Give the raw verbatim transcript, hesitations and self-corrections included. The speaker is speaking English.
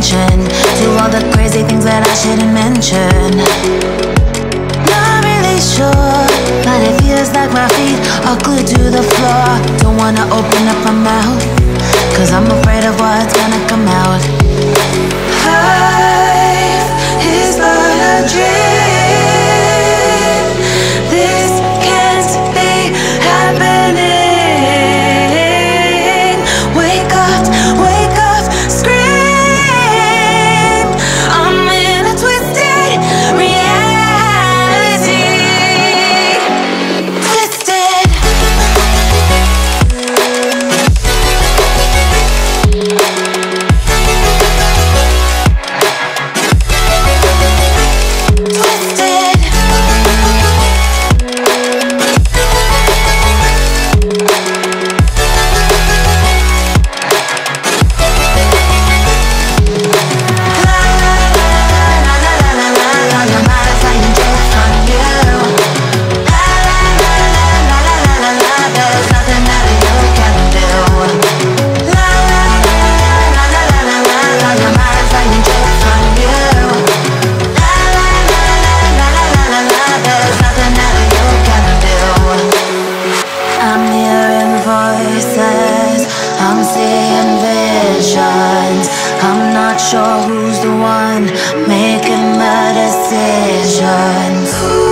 attention to all the crazy things that I shouldn't mention. Not really sure, but it feels like my feet are glued to the floor. Don't wanna open up my mouth, cause I'm afraid of what's gonna come out. Life is but a dream. This can't be happening. Wake up, wake up, scream. I'm in a twisted reality. Twisted. I'm seeing visions. I'm not sure who's the one making the decisions.